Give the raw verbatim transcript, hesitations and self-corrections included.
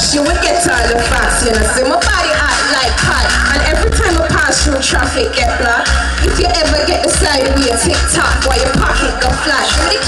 flesh, you will get all the facts, you know. See, my body act like hot, and every time I pass through traffic get blocked. If you ever get the side of me a tick tock while your pocket go flash, when the